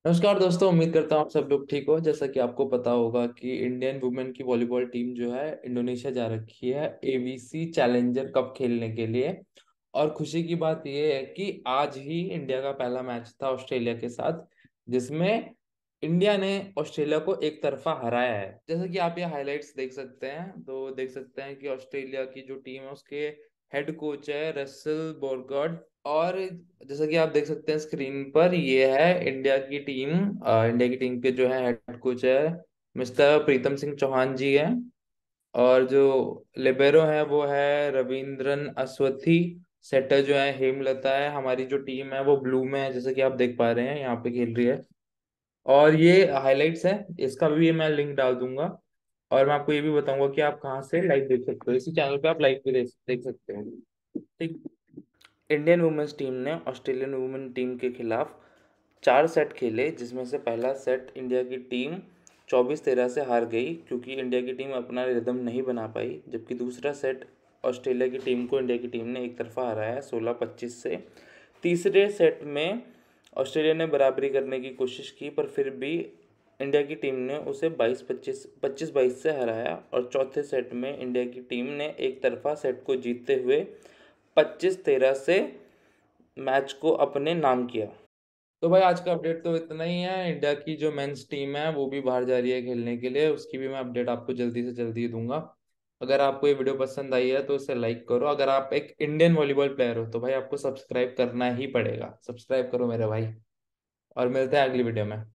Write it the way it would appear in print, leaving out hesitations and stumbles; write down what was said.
नमस्कार दोस्तों, उम्मीद करता हूँ आप सब लोग ठीक हो। जैसा कि आपको पता होगा कि इंडियन वुमेन की वॉलीबॉल टीम जो है इंडोनेशिया जा रखी है एवीसी चैलेंजर कप खेलने के लिए। और खुशी की बात यह है कि आज ही इंडिया का पहला मैच था ऑस्ट्रेलिया के साथ, जिसमें इंडिया ने ऑस्ट्रेलिया को एक तरफा हराया है। जैसा कि आप ये हाइलाइट्स देख सकते हैं, तो देख सकते हैं कि ऑस्ट्रेलिया की जो टीम है उसके हेड कोच है रसल बोरगॉड। और जैसा कि आप देख सकते हैं स्क्रीन पर, ये है इंडिया की टीम। इंडिया की टीम के जो है हेड कोच है मिस्टर प्रीतम सिंह चौहान जी हैं। और जो लिबेरो है वो है रविंद्रन अश्वथी। सेटर जो है हेमलता है। हमारी जो टीम है वो ब्लू में है, जैसा कि आप देख पा रहे हैं यहाँ पे खेल रही है। और ये हाइलाइट्स है, इसका भी मैं लिंक डाल दूंगा। और मैं आपको ये भी बताऊंगा कि आप कहाँ से लाइव देख सकते हो। इसी चैनल पे आप लाइव भी देख सकते हो। ठीक। इंडियन वुमेन्स टीम ने ऑस्ट्रेलियन वुमेन टीम के खिलाफ 4 सेट खेले, जिसमें से पहला सेट इंडिया की टीम 24-13 से हार गई क्योंकि इंडिया की टीम अपना रिदम नहीं बना पाई। जबकि दूसरा सेट ऑस्ट्रेलिया की टीम को इंडिया की टीम ने एक तरफा हराया 16-25 से। तीसरे सेट में ऑस्ट्रेलिया ने बराबरी करने की कोशिश की, पर फिर भी इंडिया की टीम ने उसे 22-22 से हराया। और चौथे सेट में इंडिया की टीम ने एक तरफा सेट को जीतते हुए 25-13 से मैच को अपने नाम किया। तो भाई आज का अपडेट तो इतना ही है। इंडिया की जो मेंस टीम है वो भी बाहर जा रही है खेलने के लिए, उसकी भी मैं अपडेट आपको जल्दी से जल्दी दूंगा। अगर आपको ये वीडियो पसंद आई है तो इसे लाइक करो। अगर आप एक इंडियन वॉलीबॉल प्लेयर हो तो भाई आपको सब्सक्राइब करना ही पड़ेगा। सब्सक्राइब करो मेरे भाई। और मिलते हैं अगली वीडियो में।